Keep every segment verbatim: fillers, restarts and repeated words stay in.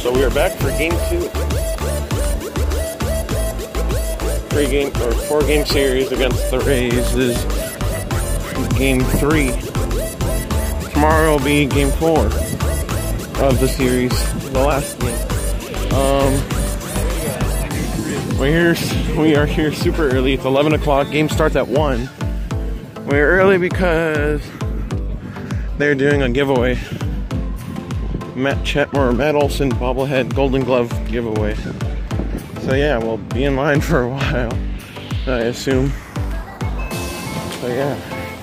So we are back for game two. Three game or four game series against the Rays. This is game three. Tomorrow will be game four of the series, the last game. Um, we're here. We are here super early. It's eleven o'clock. Game starts at one. We're early because they're doing a giveaway. Matt Chet or Matt Olson Bobblehead Golden Glove giveaway. So yeah, we'll be in line for a while, I assume. So yeah.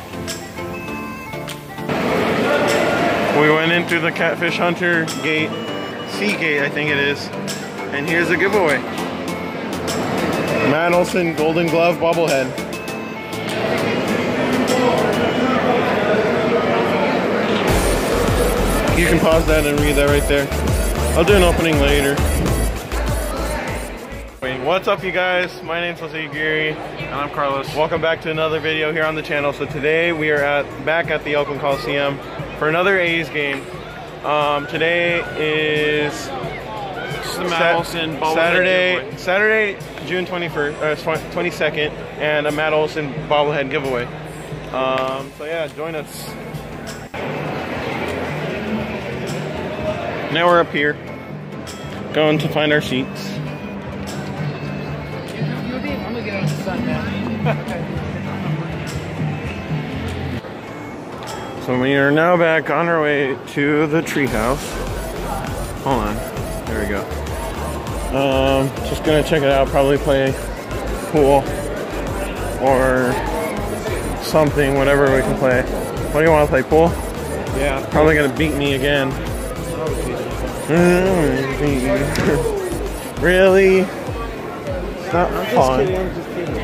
We went in through the Catfish Hunter gate, C gate I think it is, and here's a giveaway. Matt Olson Golden Glove Bobblehead. You can pause that and read that right there. I'll do an opening later. What's up, you guys? My name's Aguirre. And I'm Carlos. Welcome back to another video here on the channel. So today we are at back at the Oakland Coliseum for another A's game. Um, today is the Matt Olson Bobblehead Saturday, giveaway. Saturday, June twenty-first, uh, twenty-second, and a Matt Olson Bobblehead giveaway. Um, so yeah, join us. Now we're up here, going to find our seats. I'm gonna get out of the sun now. So we are now back on our way to the treehouse. Hold on, there we go. Um, just gonna check it out, probably play pool or something, whatever we can play. What do you want to play, pool? Yeah. Probably gonna beat me again. Really? It's not I'm fun. just kidding, I'm just kidding.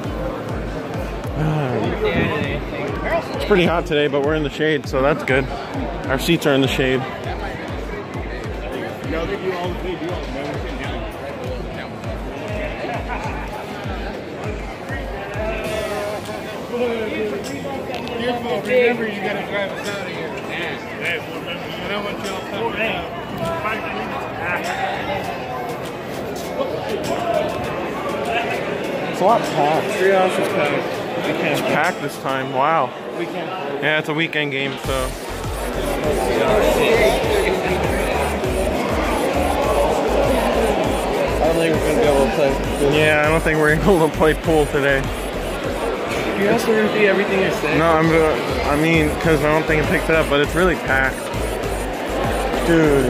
It's pretty hot today, but we're in the shade, so that's good. Our seats are in the shade. No, they do all the they do all the Careful, remember you gotta drive us out of here. I don't want you all coming out. It's a lot packed. Treehouse is packed. We can't it's packed this time. Wow. We can't. Yeah, it's a weekend game, so. I don't think we're gonna be able to play. Yeah, I don't think we're able to play pool today. You have to repeat everything you're saying. No, I'm. I mean, because I don't think it picked it up, but it's really packed, dude.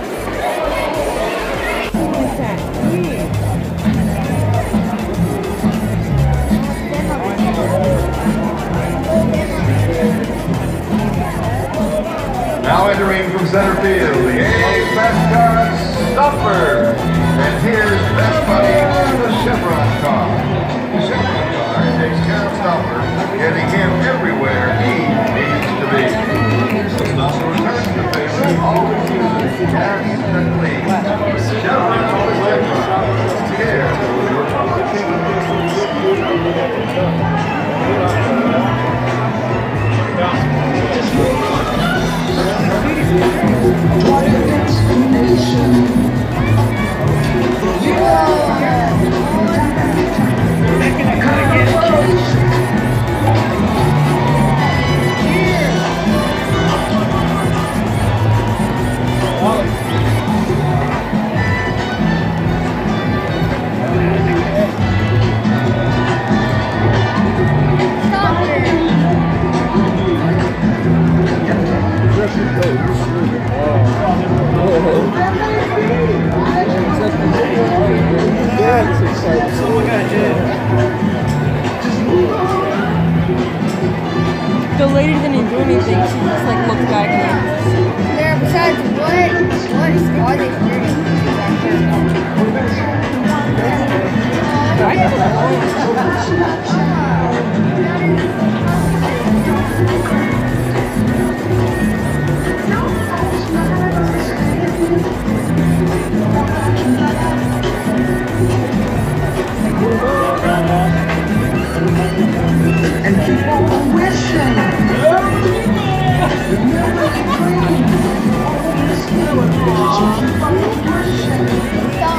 Now entering from center field, the A's mascot, Stuffer. And here's Best Buddy in the Chevron car. The Chevron car takes care of Stuffer, getting him everywhere he needs to be. So Stuffer returns to base, always uses gas and clean. Chevron always like care for your The lady didn't do anything, she just like looked back and there, besides what, what is why they and keep on wishing. Remember the dream. Keep on wishing.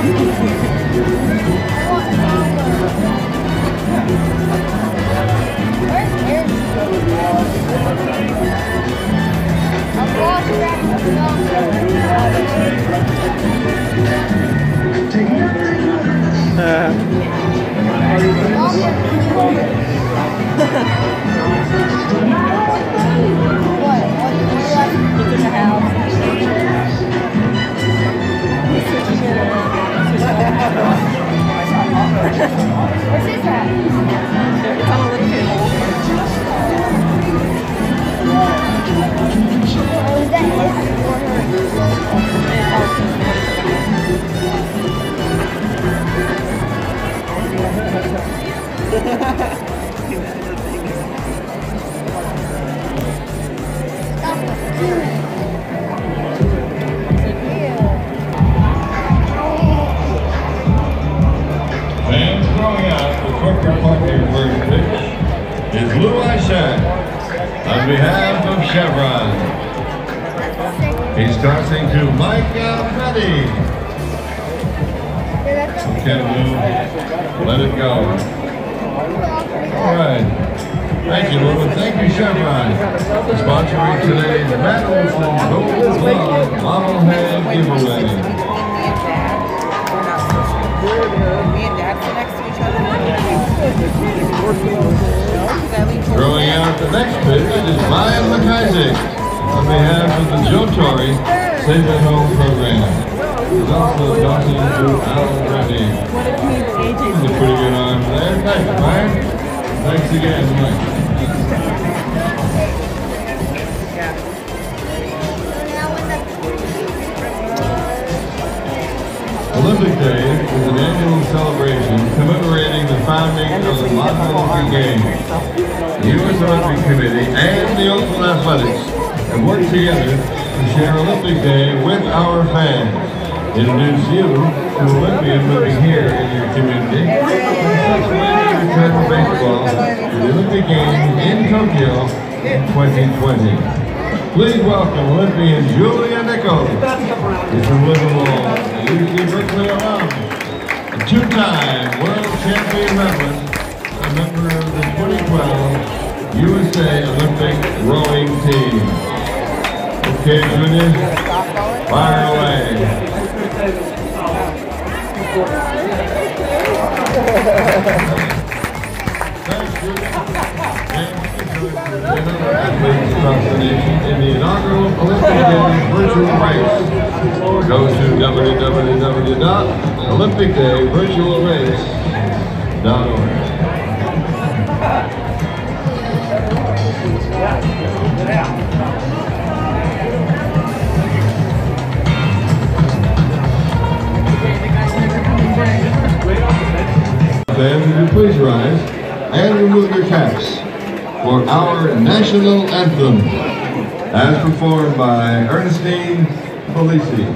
On behalf of Chevron, he's tossing to Mike Alfretti. Can Lou let it go? All right. Thank you, Lou, and thank you, Chevron, for sponsoring today's Matt Olson Bobblehead giveaway. Me and Dad sit next to each other. Throwing out the next pitch is Ryan McIsaac on behalf of the Joe Torre Save at Home program. He's also tossing to Alfretti. He's a pretty good arm there. Thanks, Ryan. Thanks again, Mike. Olympic Day is an annual celebration commemorating the founding of the modern Olympic Games. The U S Olympic Committee and the Oakland Athletics have worked together to share Olympic Day with our fans. Introduce you to Olympians living here in your community. Such way to return to baseball to the Olympic Games in Tokyo in twenty twenty. Please welcome Olympian Julia Nichols. She's from Liverpool, a U C Berkeley alum, a two-time world champion medalist, a member of the twenty twelve U S A Olympic rowing team. Okay, Julia, fire away. Thanks, Julia. Athletes across the nation in the inaugural Olympic Games virtual race. Go to w w w dot olympic day virtual race dot org. Fans, would you please rise and remove your caps for our national anthem, as performed by Ernestine Polisi.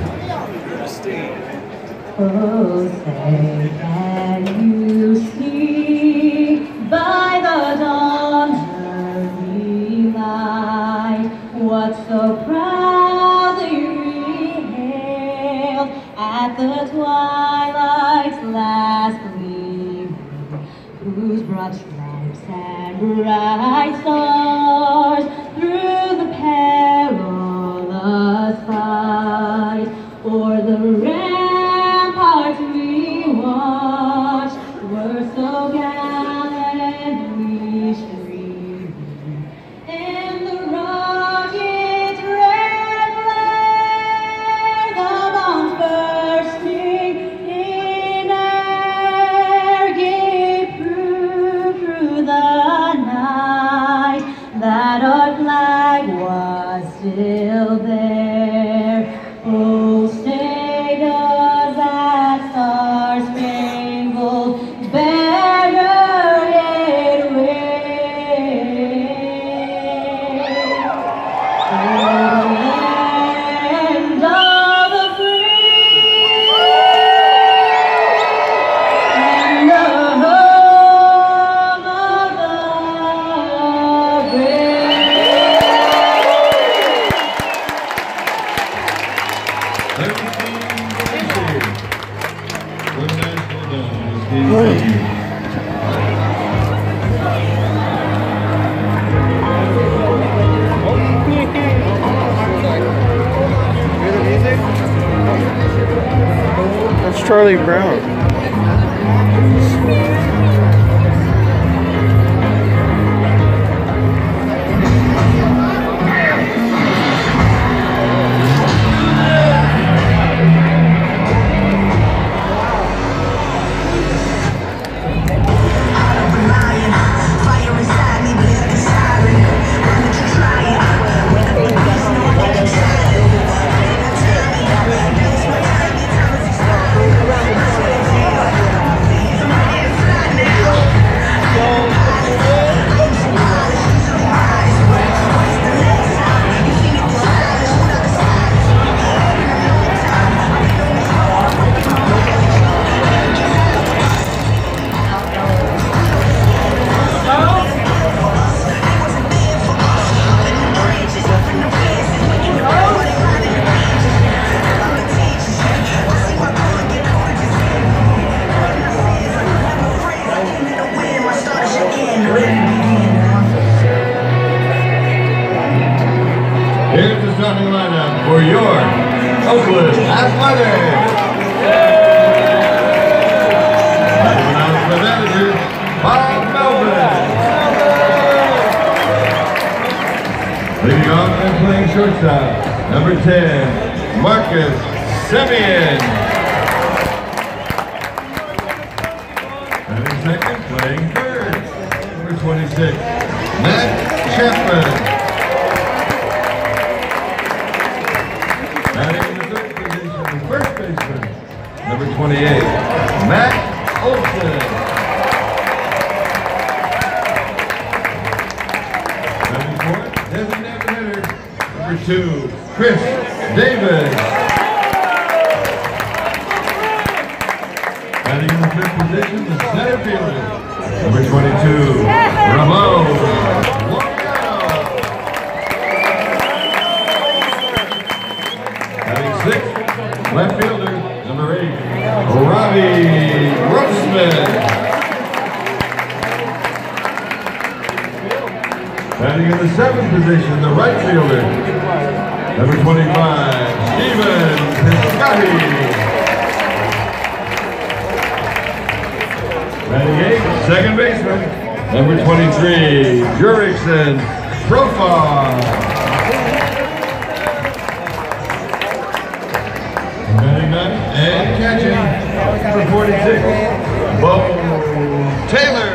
Oh, say can you see by the dawn's early light what so proudly we hailed at the twilight's last gleaming, whose broad stripes and bright stars through the perilous fight o'er the ramparts we watched were so gallantly streaming in the rocket's red glare, the bombs bursting in air gave proof through the night that our flag was still there. Oh, stay does that star-spangled banner yet wave. Oh, land of the free and the home of the brave. That's Charlie Brown. Here's the starting lineup for your Oakland Athletics. Announcement manager, Bob Melvin. Leading off and playing shortstop, number ten, Marcus Semien. And in second, playing third, number twenty-six, Matt Chapman. Batting in the third position, the first baseman, number twenty-eight, Matt Olson. Batting fourth, designated hitter, number two, Chris Davis. Batting in the fifth position, the center fielder, number twenty-two, Ramon. Sixth, left fielder, number eight, Robbie Grossman. Batting in the seventh position, the right fielder, number twenty-five, Steven Piscotti. Batting eighth, second baseman, number twenty-three, Jurickson Profar. And catching, number forty-six, Bo Taylor.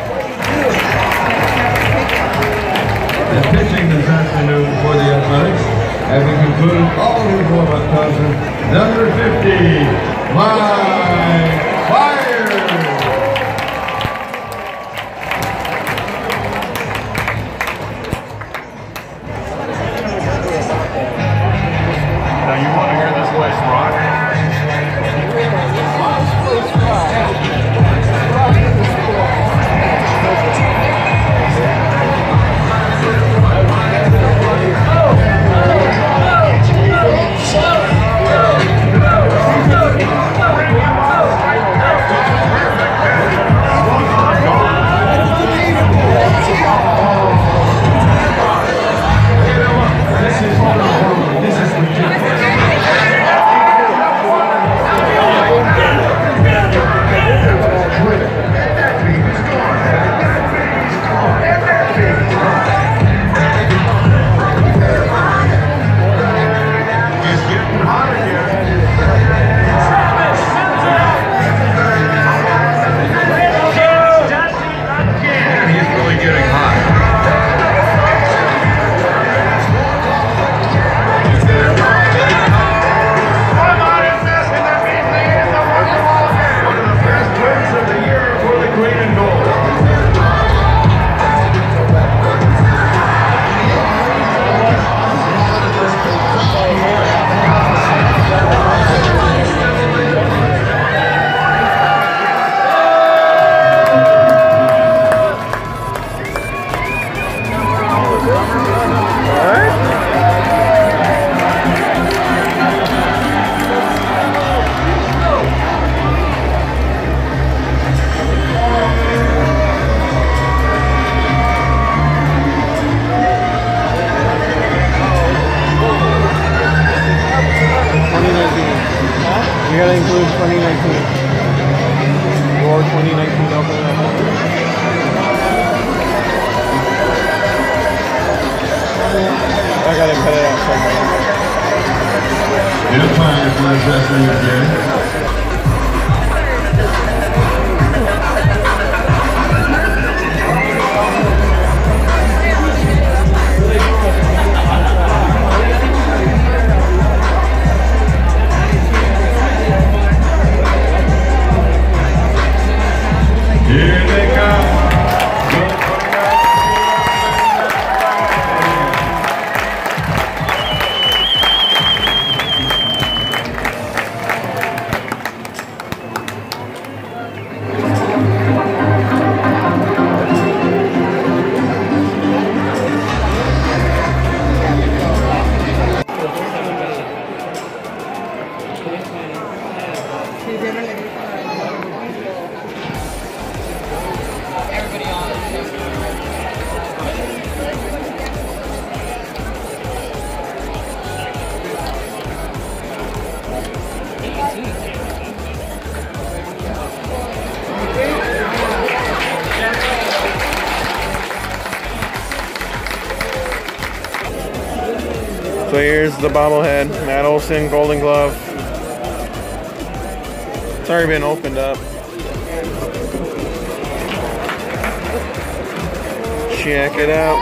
And pitching this afternoon for the Athletics, having concluded all his warm-up concerts, number fifty, Mike Fire. Now you want to hear this place rock? include twenty nineteen. Your twenty nineteen Oakland Athletics. I gotta cut it out somewhere. In a fire for wrestling again. Here they come. So here's the bobblehead, Matt Olson, Golden Glove. It's already been opened up. Check it out.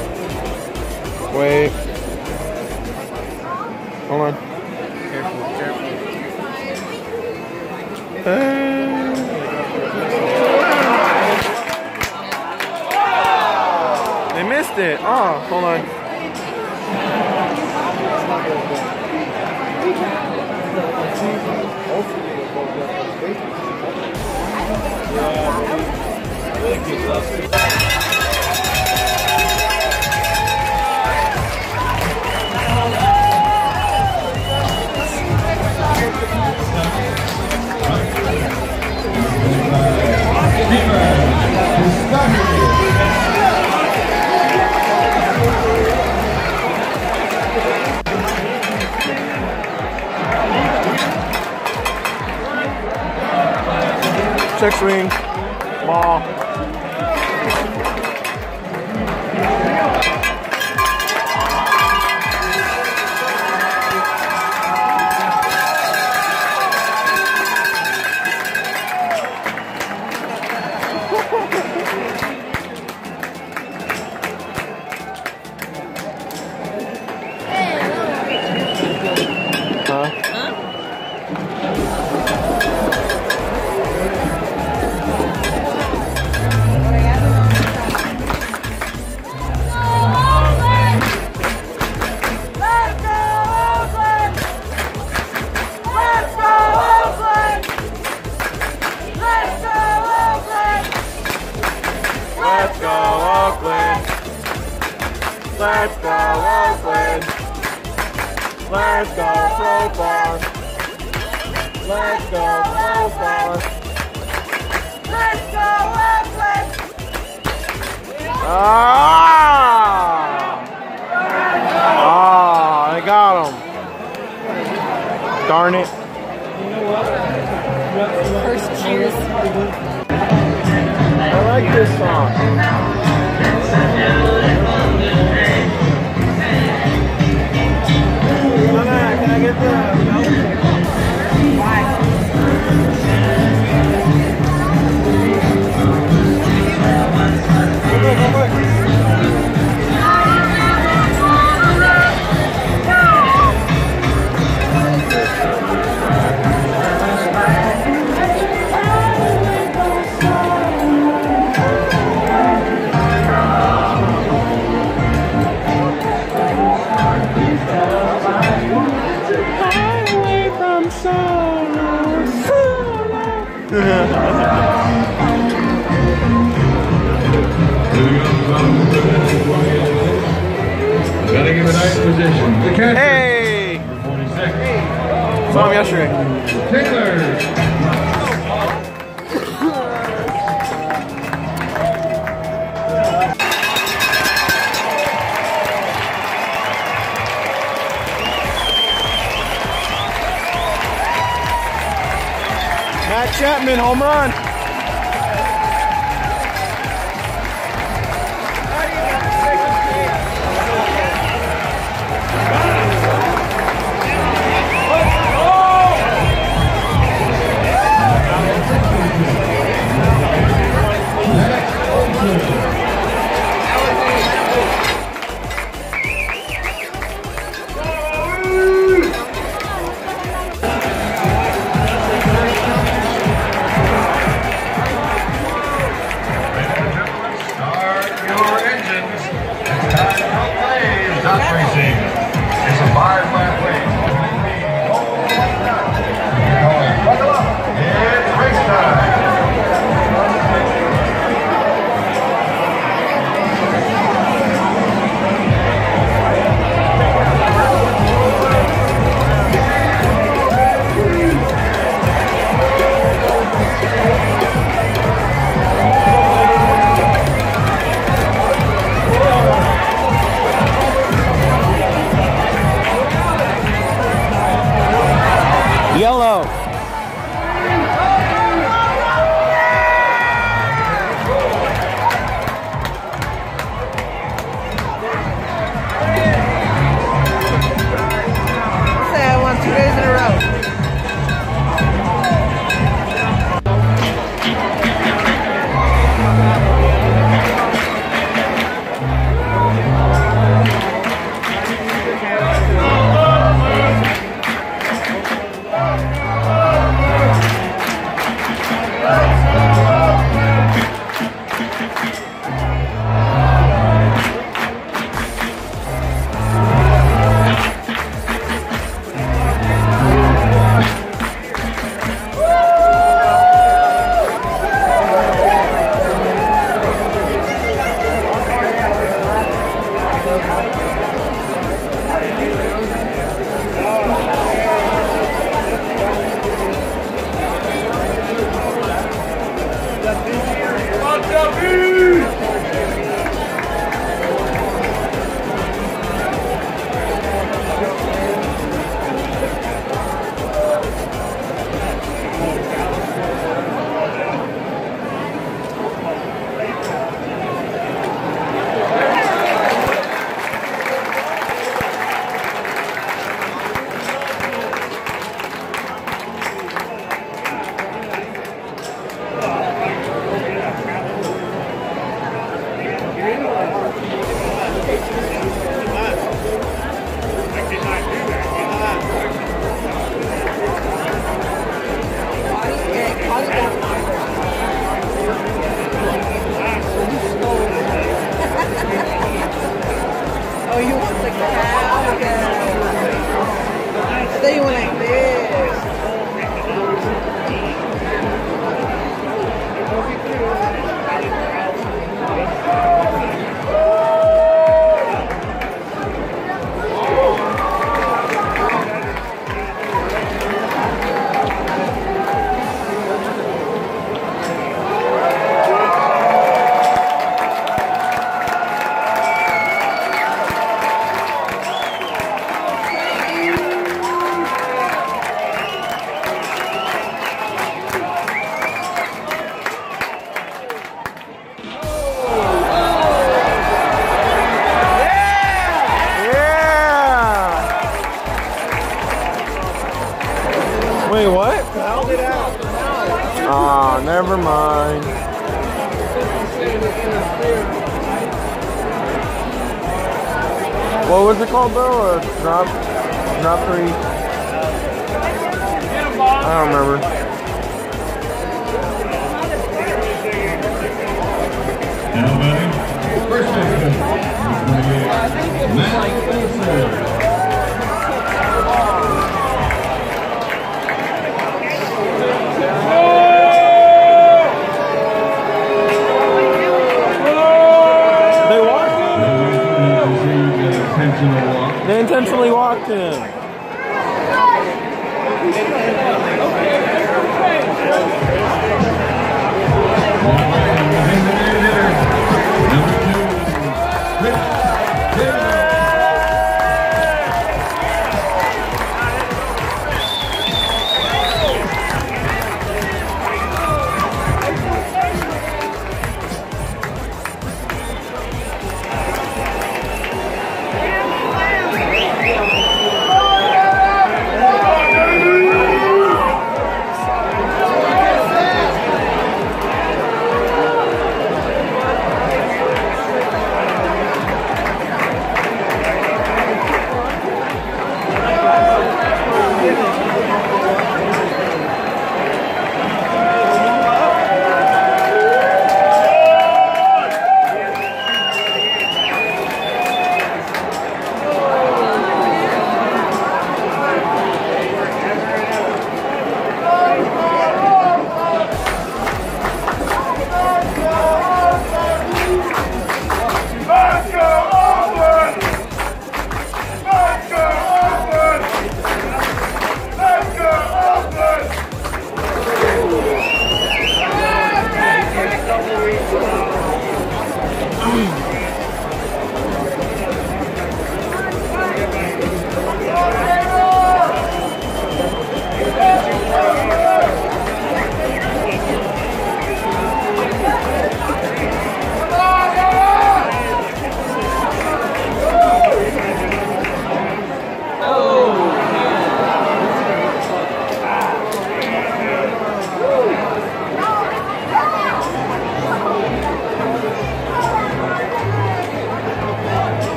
Wait. Hold on. Careful, careful. Uh, they missed it. Oh, hold on. Check swing, ball. Huh? Let's go Oakland! Let's go Oakland! Let's go so far! Let's go so far! Let's go Oakland! Ah! Ah! I got him! Darn it! First cheers. I like this song. Can I get the Why? Gotta give a nice position. The catcher. Hey! Number forty-six. Saw him yesterday. Taylor. Matt Chapman, home run. Yellow. Say I won two days in a row. Oh, you want the cow? I thought you went like this. Wait, what? Held it out. Ah, never mind. What was it called though? A drop, drop three? I don't remember. Now batting, first baseman, Matt Olson. They intentionally walked him.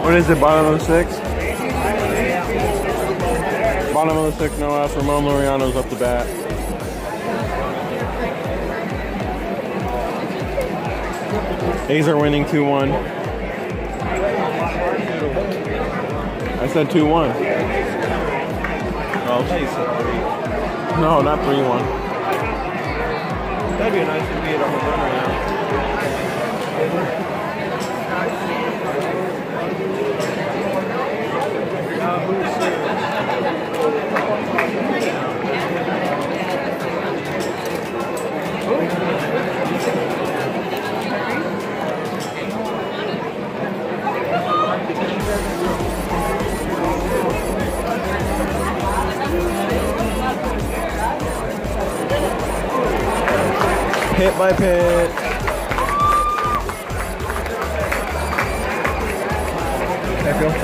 What is it, bottom of the sixth? Bottom of the sixth, no outs. Ramon Laureano's up the bat. A's are winning two one. I said two one. Oh, okay, so three. No, not three one. That'd be a nice to be at a home run right now. Hit by pitch. That go?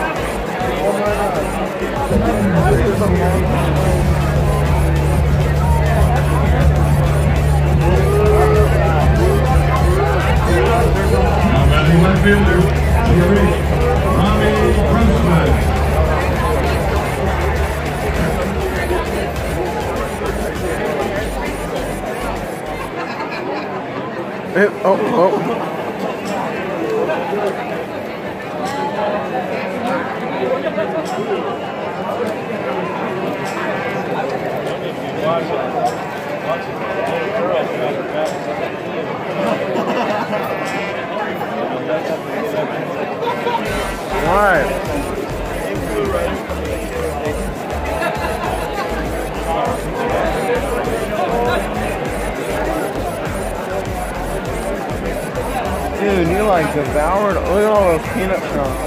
Now batting left fielder, Robbie Grossman. Hit, oh, oh. Why? Dude, you like devoured. Look at all those peanut chunks.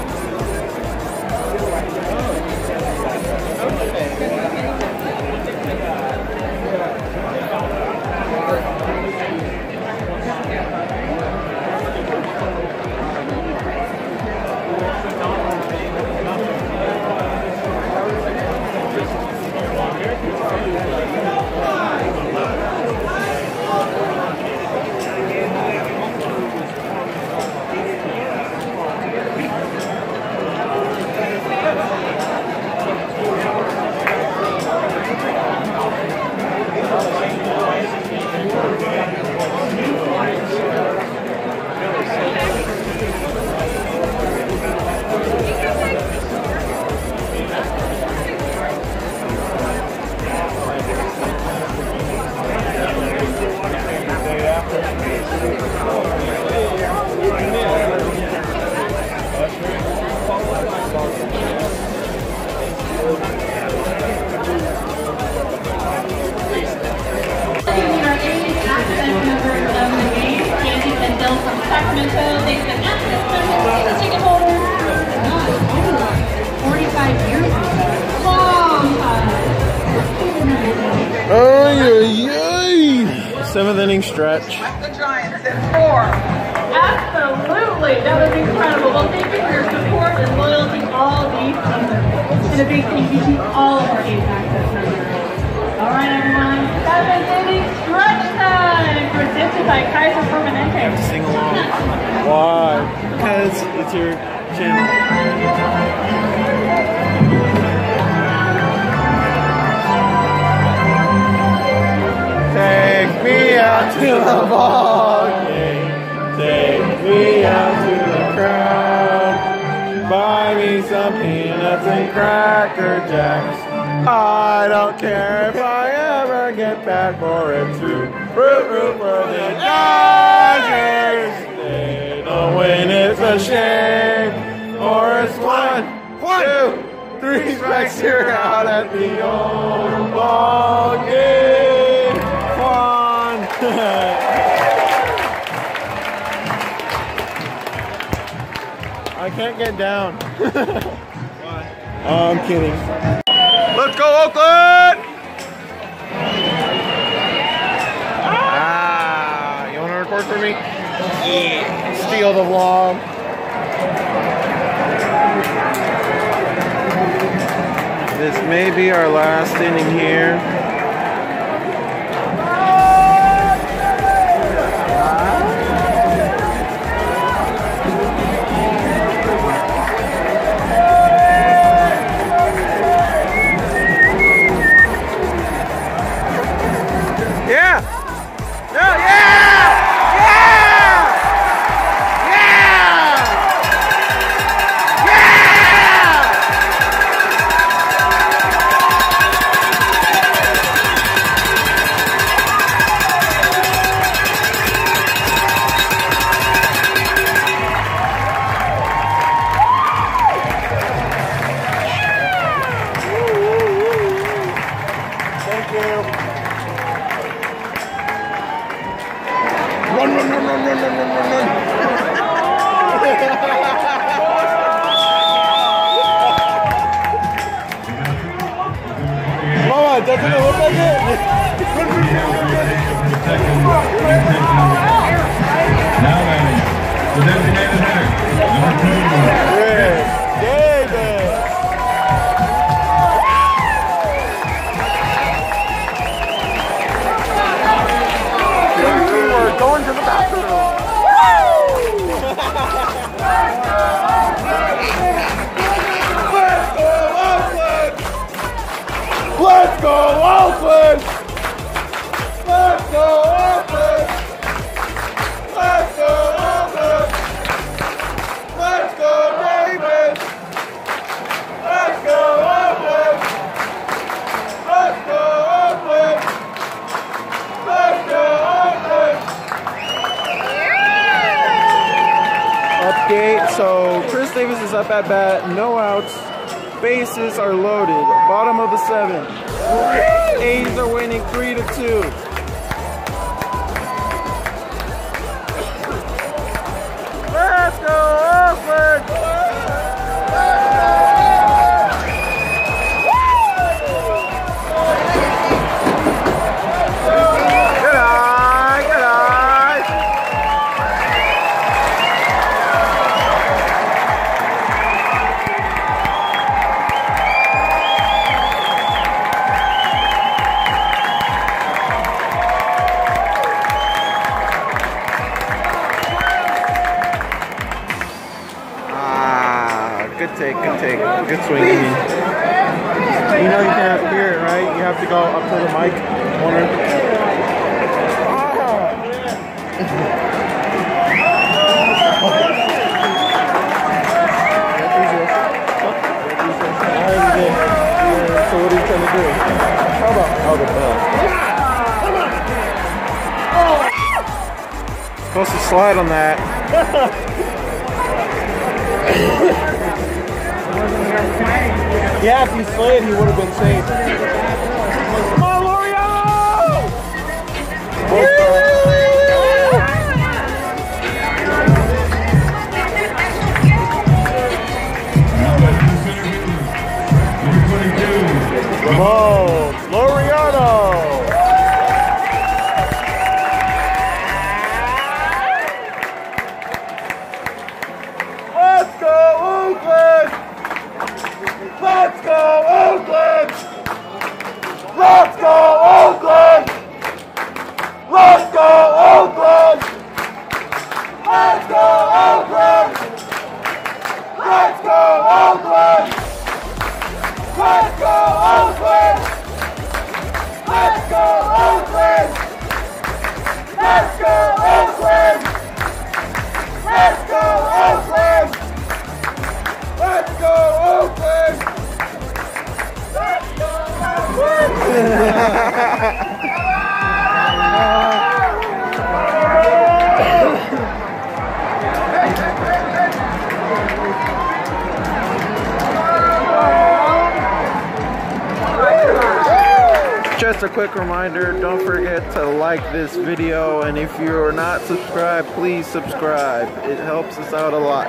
Oh, yeah, yeah. Seventh inning stretch. The Giants at four. Absolutely. That was incredible. Well, thank you for your support and loyalty all these seasons. And a big thank you to all of our A's Access members. All right, everyone. Seventh inning stretch time. Presented by Kaiser Permanente. Sing along. Why? Because it's your channel. Take me out to the ball game. Take me out to the crowd. Buy me some peanuts and cracker jacks. I don't care if I ever get back for it too. Root, root for the Dodgers. They don't win, it's a shame. Or it's one, two, three strikes, you're out at the old ball game. I can't get down. Why? Oh, I'm kidding. Let's go, Oakland! Ah, you want to record for me? Yeah. Steal the vlog. This may be our last inning here. Now landing, the designated hitter, number two. Davis. We're going to the bathroom. Let's go, Oakland! Let's go, Oakland! Let's go, Oakland! Let's go, Davis! Let's go, Oakland! Let's go, Oakland! Let's go, Oakland! Update, so Chris Davis is up at bat, no outs. Bases are loaded. Bottom of the seventh. A's are winning three to two. Let's go, Oakland! Good eye, good eye. Good take, good take, good swing. I mean, you know you can't hear it, right? You have to go up to the mic. Corner. So what are you trying to do? How about out of ball? Supposed to slide on that. Yeah, if he slid, he would have been safe. Come on, L'Oreal! Come on, L'Oreal! Let's go, Oakland! Let's go, Oakland! Let's go, Oakland! Let's go, Oakland! Let's go, Oakland! Let's go, Oakland! Let's go, Oakland! Let's go, Oakland! Let's go, Oakland! Let's go, Oakland! Let's go, Oakland! Let's go, Just a quick reminder, don't forget to like this video, and if you're not subscribed, please subscribe. It helps us out a lot.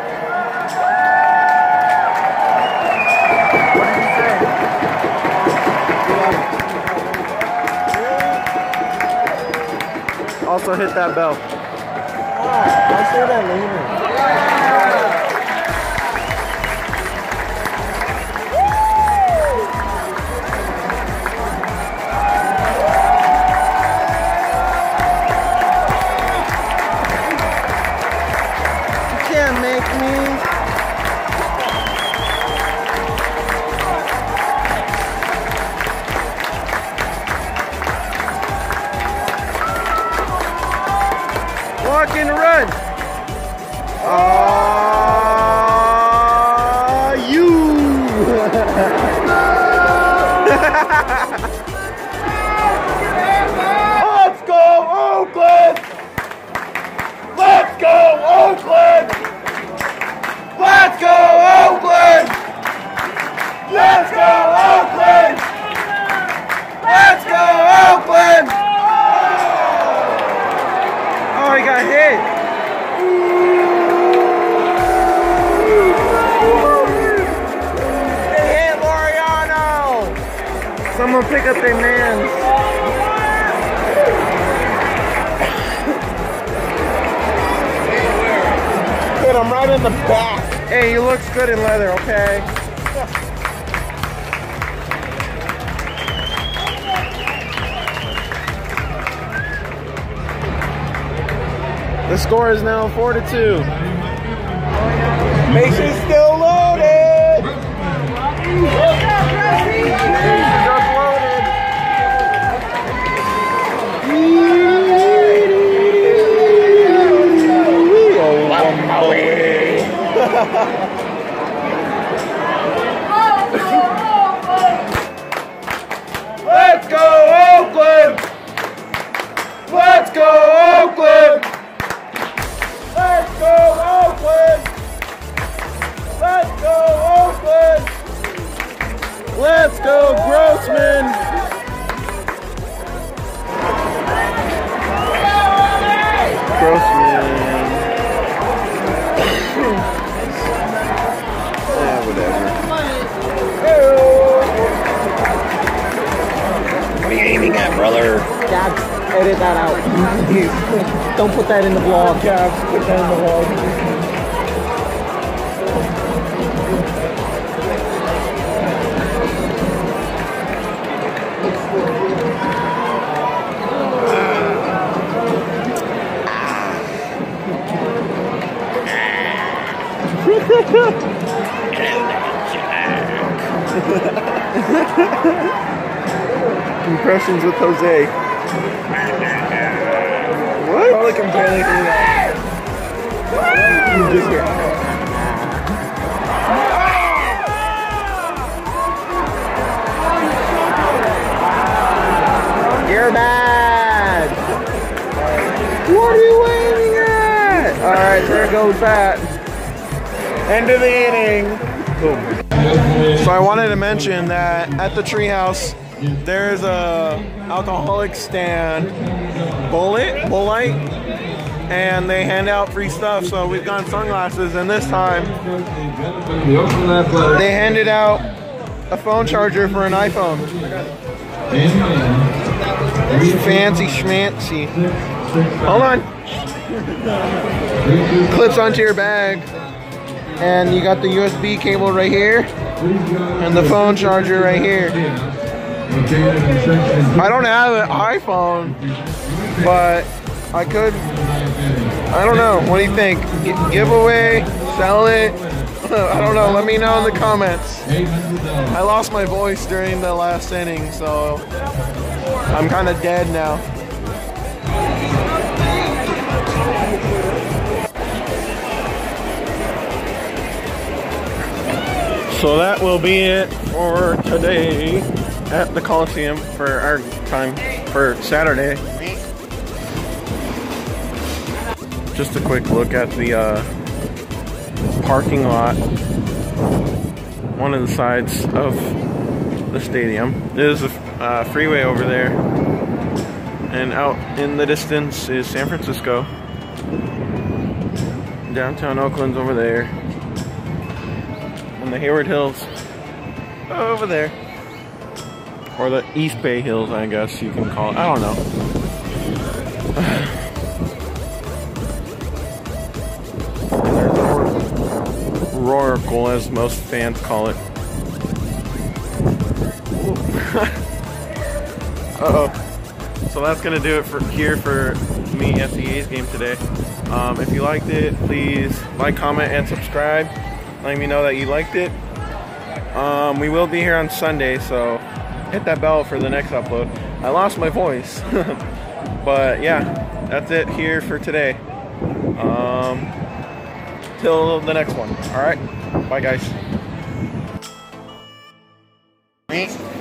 Also hit that bell. I'll say that later. You can't make me. Walk and run. Ah, you. Let's go, Oakland. Let's go, Oakland. Let's go, Oakland. Let's go, Oakland. Let's go, Oakland. Oh, he got hit. They hit Laureano. Someone pick up their man. him right in the back. Hey, he looks good in leather, okay? The score is now four to two. Bases still loaded. Bases just loaded. Let's go Oakland! Let's go Oakland! Let's go Oakland! Let's go Oakland! Let's go Grossman! Grossman. Yeah, whatever. What are you aiming at, brother? Dad, edit that out. Don't put that in the vlog. Yeah, put that in the vlog. Impressions with Jose. What? Probably can barely do that. You just hear. You're bad. What are you aiming at? All right, there goes that. End of the inning. Boom. So I wanted to mention that at the treehouse, there's a alcoholic stand, bullet, bullite, and they hand out free stuff. So we've got sunglasses, and this time they handed out a phone charger for an iPhone. Fancy schmancy. Hold on. Clips onto your bag, and you got the U S B cable right here, and the phone charger right here. I don't have an iPhone, but I could. I don't know. What do you think? G giveaway? Sell it? I don't know. Let me know in the comments. I lost my voice during the last inning, so I'm kind of dead now. So that will be it for today at the Coliseum for our time for Saturday. Just a quick look at the uh, parking lot, one of the sides of the stadium. There's a uh, freeway over there, and out in the distance is San Francisco. Downtown Oakland's over there, and the Hayward Hills over there, or the East Bay Hills, I guess you can call it. I don't know. Roracle, as most fans call it. Uh-oh. So that's gonna do it for here for me at the A's game today. Um, if you liked it, please like, comment, and subscribe. Letting me know that you liked it. Um, we will be here on Sunday, so hit that bell for the next upload. I lost my voice, but yeah, that's it here for today. Um, till the next one. All right, bye guys.